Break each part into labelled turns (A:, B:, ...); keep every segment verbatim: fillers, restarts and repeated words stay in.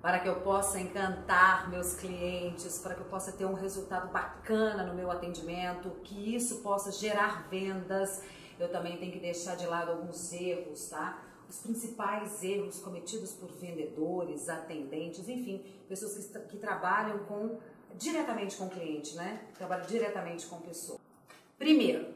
A: para que eu possa encantar meus clientes, para que eu possa ter um resultado bacana no meu atendimento, que isso possa gerar vendas, eu também tenho que deixar de lado alguns erros, tá? Os principais erros cometidos por vendedores, atendentes, enfim, pessoas que, que trabalham com, diretamente com o cliente, né? Trabalham diretamente com a pessoa. Primeiro,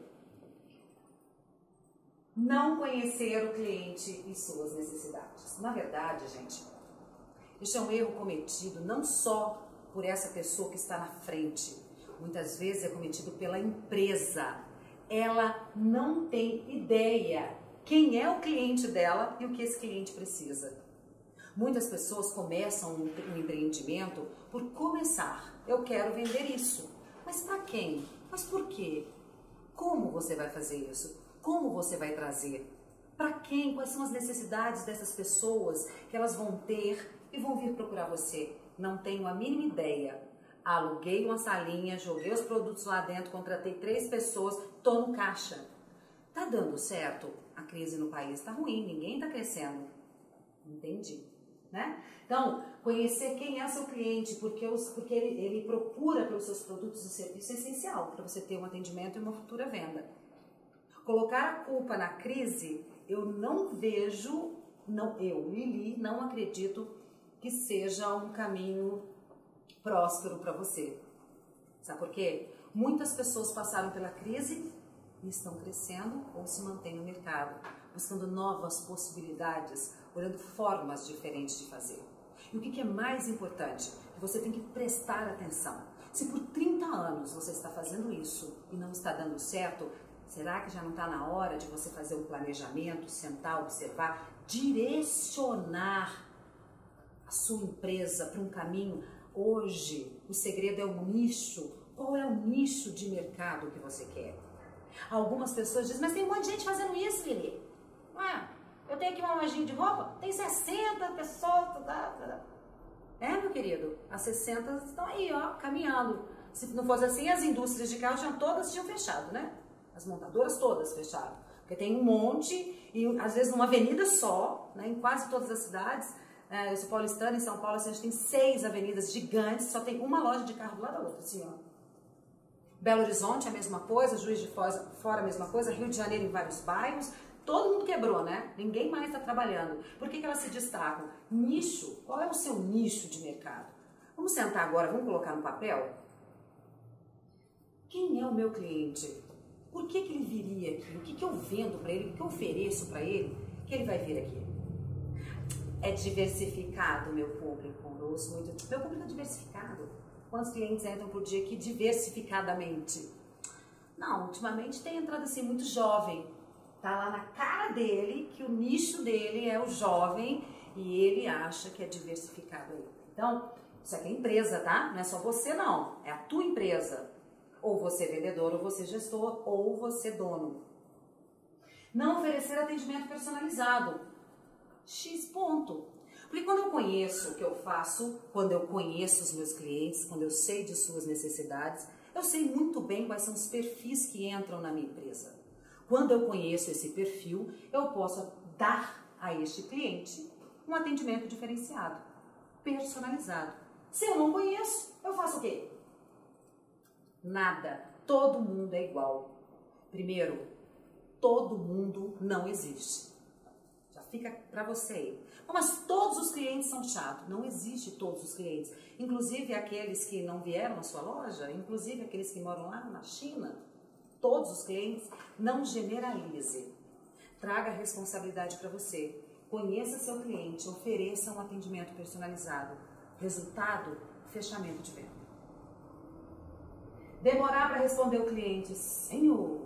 A: não conhecer o cliente e suas necessidades. Na verdade, gente, isso é um erro cometido não só por essa pessoa que está na frente, muitas vezes é cometido pela empresa. Ela não tem ideia quem é o cliente dela e o que esse cliente precisa. Muitas pessoas começam um empreendimento por começar. Eu quero vender isso. Mas para quem? Mas por quê? Como você vai fazer isso? Como você vai trazer? Para quem? Quais são as necessidades dessas pessoas que elas vão ter e vão vir procurar você? Não tenho a mínima ideia. Aluguei uma salinha, joguei os produtos lá dentro, contratei três pessoas, tô no caixa. Tá dando certo? A crise no país tá ruim, ninguém tá crescendo. Entendi, né? Então, conhecer quem é seu cliente, porque, os, porque ele, ele procura pelos seus produtos e serviços é essencial para você ter um atendimento e uma futura venda. Colocar a culpa na crise, eu não vejo, não, eu, Lili, não acredito que seja um caminho próspero para você. Sabe por quê? Muitas pessoas passaram pela crise e estão crescendo ou se mantêm no mercado, buscando novas possibilidades, olhando formas diferentes de fazer. E o que é mais importante? Você tem que prestar atenção. Se por trinta anos você está fazendo isso e não está dando certo, será que já não está na hora de você fazer um planejamento, sentar, observar, direcionar a sua empresa para um caminho? Hoje, o segredo é o nicho. Qual é o nicho de mercado que você quer? Algumas pessoas dizem, mas tem um monte de gente fazendo isso, Lili. Ah, eu tenho aqui uma lojinha de roupa, tem sessenta pessoas. É, meu querido, as sessenta estão aí, ó, caminhando. Se não fosse assim, as indústrias de carro tinham todas tinham fechado, né? As montadoras todas fecharam. Porque tem um monte, e às vezes numa avenida só, né, em quase todas as cidades. É, eu sou paulistana, em São Paulo assim, a gente tem seis avenidas gigantes, só tem uma loja de carro do lado da outra, assim, ó. Belo Horizonte a mesma coisa, Juiz de Fora a mesma coisa, Rio de Janeiro em vários bairros, todo mundo quebrou, né? Ninguém mais está trabalhando. Por que que elas se destacam? Nicho, qual é o seu nicho de mercado? Vamos sentar agora, vamos colocar no papel? Quem é o meu cliente? Por que que ele viria aqui? O que que eu vendo para ele? O que eu ofereço para ele? Que ele vai vir aqui? É diversificado o meu público, eu ouço muito, meu público é diversificado. Quantos clientes entram por dia aqui diversificadamente? Não, ultimamente tem entrado assim muito jovem, tá lá na cara dele que o nicho dele é o jovem e ele acha que é diversificado aí. Então, isso aqui é empresa, tá? Não é só você não, é a tua empresa. Ou você é vendedor, ou você é gestor, ou você é dono. Não oferecer atendimento personalizado. X ponto. Porque quando eu conheço o que eu faço, quando eu conheço os meus clientes, quando eu sei de suas necessidades, eu sei muito bem quais são os perfis que entram na minha empresa. Quando eu conheço esse perfil, eu posso dar a este cliente um atendimento diferenciado, personalizado. Se eu não conheço, eu faço o quê? Nada. Todo mundo é igual. Primeiro, todo mundo não existe. Já fica pra você aí. Mas todos os clientes são chatos. Não existe todos os clientes. Inclusive aqueles que não vieram à sua loja, inclusive aqueles que moram lá na China. Todos os clientes, não generalize. Traga a responsabilidade para você. Conheça seu cliente, ofereça um atendimento personalizado. Resultado, fechamento de venda. Demorar para responder o cliente, senhor,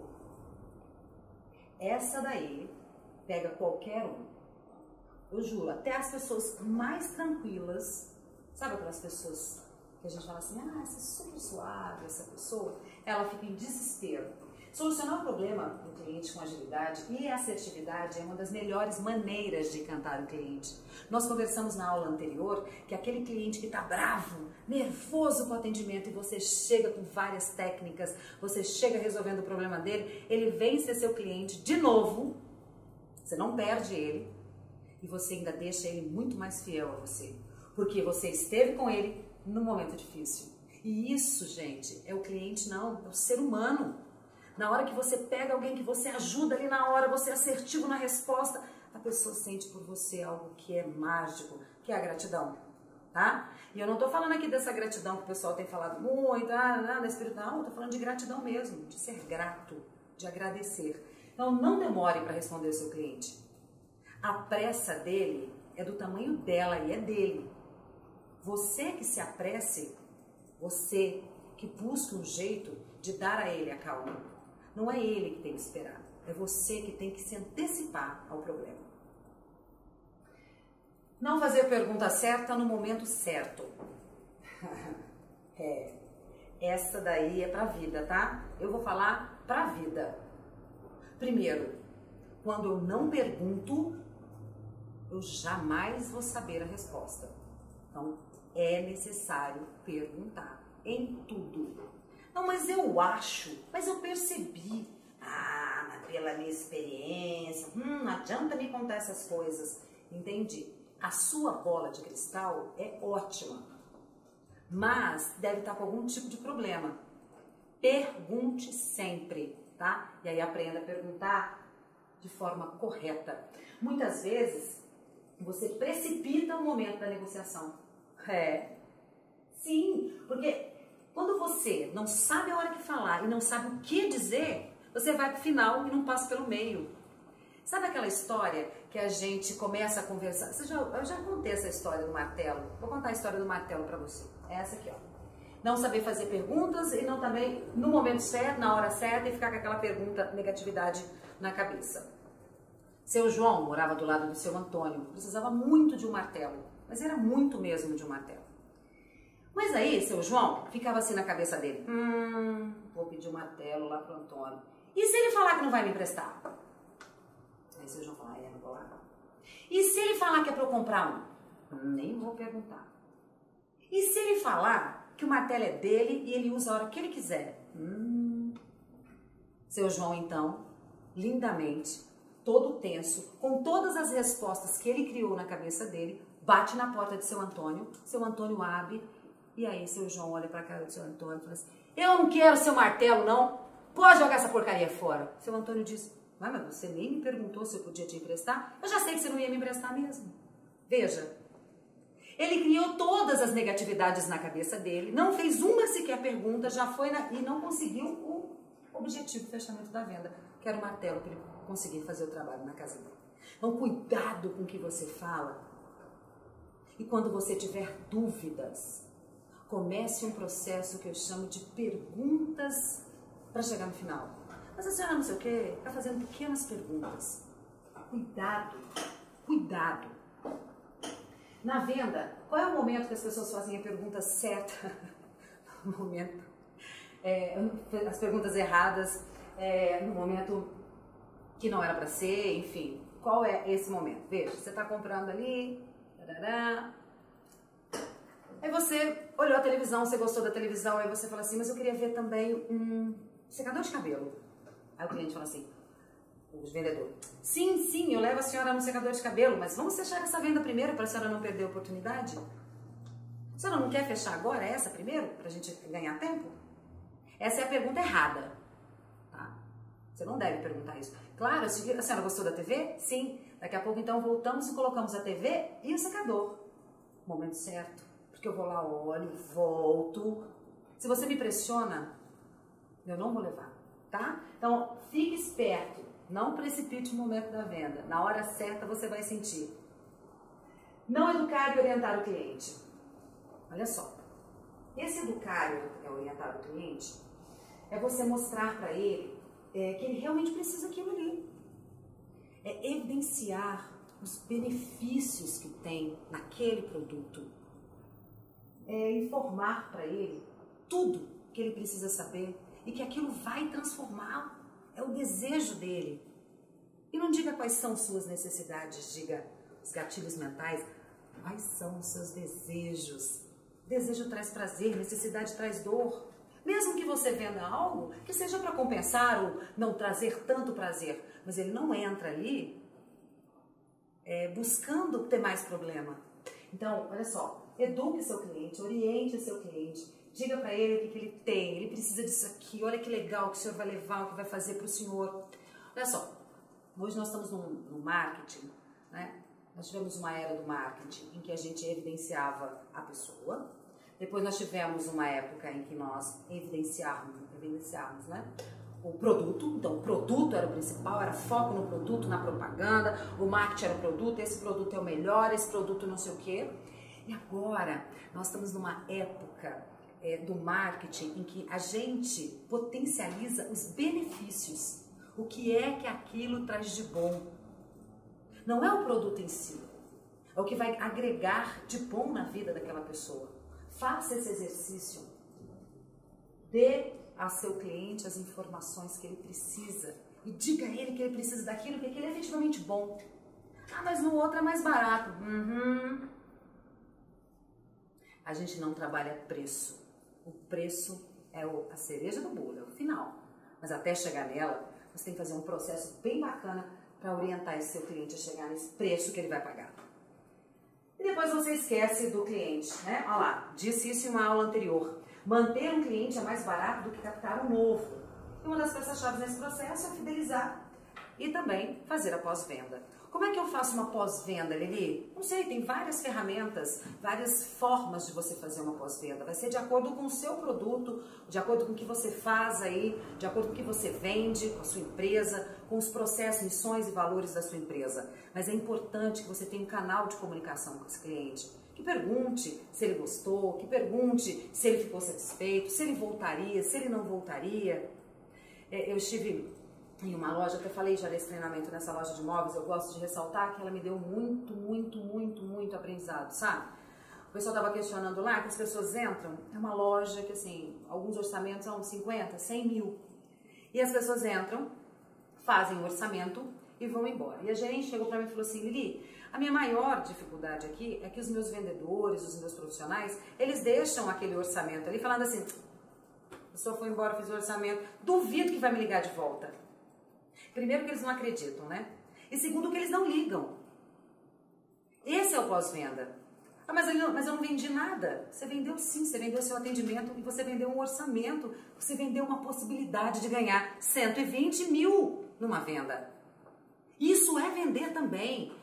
A: essa daí pega qualquer um. Eu juro, até as pessoas mais tranquilas, sabe aquelas pessoas que a gente fala assim, ah, essa é super suave, essa pessoa, ela fica em desespero. Solucionar o problema do cliente com agilidade e assertividade é uma das melhores maneiras de encantar o cliente. Nós conversamos na aula anterior que aquele cliente que está bravo, nervoso com o atendimento e você chega com várias técnicas, você chega resolvendo o problema dele, ele vem ser seu cliente de novo, você não perde ele e você ainda deixa ele muito mais fiel a você. porque você esteve com ele no momento difícil. E isso, gente, é o cliente não, é o ser humano. Na hora que você pega alguém que você ajuda ali na hora, você é assertivo na resposta, a pessoa sente por você algo que é mágico, que é a gratidão, tá? E eu não tô falando aqui dessa gratidão que o pessoal tem falado muito, ah, nada espiritual, eu tô falando de gratidão mesmo, de ser grato, de agradecer. Então não demore para responder o seu cliente. A pressa dele é do tamanho dela e é dele. Você que se apresse, você que busca um jeito de dar a ele a calma. Não é ele que tem que esperar, é você que tem que se antecipar ao problema. Não fazer a pergunta certa no momento certo. É, essa daí é pra vida, tá? Eu vou falar pra vida. Primeiro, quando eu não pergunto, eu jamais vou saber a resposta. Então, é necessário perguntar em tudo. Não, mas eu acho, mas eu percebi. Ah, mas pela minha experiência, hum, não adianta me contar essas coisas. Entendi. A sua bola de cristal é ótima, mas deve estar com algum tipo de problema. Pergunte sempre, tá? E aí aprenda a perguntar de forma correta. Muitas vezes, você precipita o momento da negociação. É, sim, porque quando você não sabe a hora que falar e não sabe o que dizer, você vai pro final e não passa pelo meio. Sabe aquela história que a gente começa a conversar? Você já, eu já contei essa história do martelo. Vou contar a história do martelo para você. É essa aqui, ó. Não saber fazer perguntas e não também no momento certo, na hora certa, e ficar com aquela pergunta, negatividade na cabeça. Seu João morava do lado do seu Antônio. Precisava muito de um martelo, mas era muito mesmo de um martelo. Mas aí, seu João ficava assim na cabeça dele. Hum, vou pedir um martelo lá pro Antônio. E se ele falar que não vai me emprestar? Aí seu João fala, ah, é, não vou lá. E se ele falar que é para eu comprar um? Nem vou perguntar. E se ele falar que o martelo é dele e ele usa a hora que ele quiser? Hum. Seu João, então, lindamente, todo tenso, com todas as respostas que ele criou na cabeça dele, bate na porta de seu Antônio, seu Antônio abre, e aí seu João olha para a cara do seu Antônio e fala assim, eu não quero seu martelo, não, pode jogar essa porcaria fora. Seu Antônio diz, mas você nem me perguntou se eu podia te emprestar? Eu já sei que você não ia me emprestar mesmo. Veja, ele criou todas as negatividades na cabeça dele, não fez uma sequer pergunta, já foi na, e não conseguiu o objetivo do fechamento da venda, que era o martelo para ele conseguir fazer o trabalho na casa dele. Então, cuidado com o que você fala. E quando você tiver dúvidas, comece um processo que eu chamo de perguntas para chegar no final. Mas a senhora não sei o quê, está fazendo pequenas perguntas. Cuidado, cuidado. Na venda, qual é o momento que as pessoas fazem a pergunta certa? No momento, é, as perguntas erradas, é, no momento que não era para ser, enfim. Qual é esse momento? Veja, você está comprando ali, tarará. Aí você olhou a televisão, você gostou da televisão, aí você fala assim, mas eu queria ver também um secador de cabelo. Aí o cliente fala assim, o vendedor, sim, sim, eu levo a senhora no secador de cabelo, mas vamos fechar essa venda primeiro para a senhora não perder a oportunidade? A senhora não quer fechar agora essa primeiro, para a gente ganhar tempo? Essa é a pergunta errada, tá? Você não deve perguntar isso. Claro, a senhora gostou da T V? Sim. Daqui a pouco então voltamos e colocamos a T V e o secador. Momento certo, porque eu vou lá, olho, volto. Se você me pressiona, eu não vou levar, tá? Então, fique esperto. Não precipite o momento da venda. Na hora certa você vai sentir. Não educar e orientar o cliente. Olha só. Esse educar e orientar o cliente é você mostrar para ele é, que ele realmente precisa daquilo ali. É evidenciar os benefícios que tem naquele produto. É informar para ele tudo que ele precisa saber e que aquilo vai transformá-lo. É o desejo dele. E não diga quais são suas necessidades, diga os gatilhos mentais. Quais são os seus desejos? Desejo traz prazer, necessidade traz dor. Mesmo que você venda algo que seja para compensar ou não trazer tanto prazer, mas ele não entra ali é, buscando ter mais problema. Então, olha só, eduque seu cliente, oriente seu cliente, diga para ele o que, que ele tem, ele precisa disso aqui, olha que legal que o senhor vai levar, o que vai fazer para o senhor. Olha só, hoje nós estamos no, no marketing, né? Nós tivemos uma era do marketing em que a gente evidenciava a pessoa, depois nós tivemos uma época em que nós evidenciávamos, evidenciávamos né? o produto, então o produto era o principal, era foco no produto, na propaganda, o marketing era o produto, esse produto é o melhor, esse produto não sei o quê. E agora nós estamos numa época é, do marketing em que a gente potencializa os benefícios, o que é que aquilo traz de bom. Não é o produto em si, é o que vai agregar de bom na vida daquela pessoa. Faça esse exercício, dê a seu cliente as informações que ele precisa e diga a ele que ele precisa daquilo que aquilo é efetivamente bom. Ah, mas no outro é mais barato. Uhum. A gente não trabalha preço. O preço é a cereja do bolo, é o final. Mas até chegar nela, você tem que fazer um processo bem bacana para orientar esse seu cliente a chegar nesse preço que ele vai pagar. E depois você esquece do cliente, né? Olha lá, disse isso em uma aula anterior. Manter um cliente é mais barato do que captar um novo. E uma das peças-chave nesse processo é fidelizar e também fazer a pós-venda. Como é que eu faço uma pós-venda, Lili? Não sei, tem várias ferramentas, várias formas de você fazer uma pós-venda. Vai ser de acordo com o seu produto, de acordo com o que você faz aí, de acordo com o que você vende, com a sua empresa, com os processos, missões e valores da sua empresa. Mas é importante que você tenha um canal de comunicação com esse cliente. Que pergunte se ele gostou, que pergunte se ele ficou satisfeito, se ele voltaria, se ele não voltaria. É, eu estive em uma loja, que eu falei já desse treinamento nessa loja de móveis, eu gosto de ressaltar que ela me deu muito, muito, muito, muito aprendizado, sabe? O pessoal estava questionando lá que as pessoas entram, é uma loja que assim, alguns orçamentos são cinquenta, cem mil. E as pessoas entram, fazem o orçamento e vão embora. E a gerente chegou para mim e falou assim, Lili, a minha maior dificuldade aqui é que os meus vendedores, os meus profissionais, eles deixam aquele orçamento ali falando assim, a pessoa foi embora, fez o orçamento, duvido que vai me ligar de volta. Primeiro que eles não acreditam, né? E segundo que eles não ligam. Esse é o pós-venda. Ah, mas, eu, mas eu não vendi nada. Você vendeu sim, você vendeu seu atendimento e você vendeu um orçamento. Você vendeu uma possibilidade de ganhar cento e vinte mil numa venda. Isso é vender também.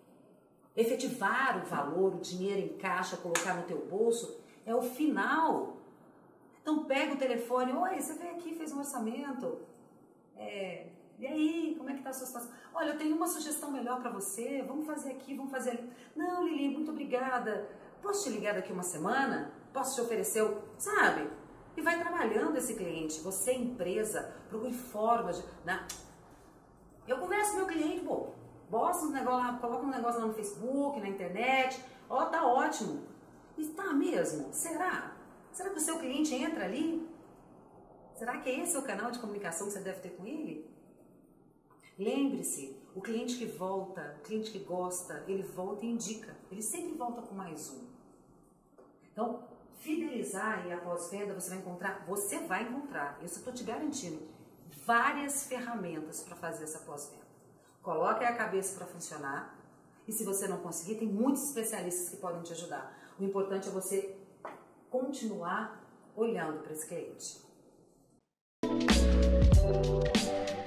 A: Efetivar o valor, o dinheiro em caixa, colocar no teu bolso, é o final. Então pega o telefone, oi, você veio aqui, fez um orçamento. É... E aí, como é que tá a sua situação? Olha, eu tenho uma sugestão melhor para você, vamos fazer aqui, vamos fazer ali. Não, Lili, muito obrigada. Posso te ligar daqui uma semana? Posso te oferecer, o... sabe? E vai trabalhando esse cliente. Você, empresa, procure formas de... Né? Eu converso com meu cliente, pô, bosta um negócio lá, coloca um negócio lá no Facebook, na internet. Ó, tá ótimo. E tá mesmo? Será? Será que o seu cliente entra ali? Será que esse é o canal de comunicação que você deve ter com ele? Lembre-se, o cliente que volta, o cliente que gosta, ele volta e indica. Ele sempre volta com mais um. Então, fidelizar e a pós-venda, você vai encontrar, você vai encontrar, eu estou te garantindo, várias ferramentas para fazer essa pós-venda. Coloque a cabeça para funcionar e se você não conseguir, tem muitos especialistas que podem te ajudar. O importante é você continuar olhando para esse cliente.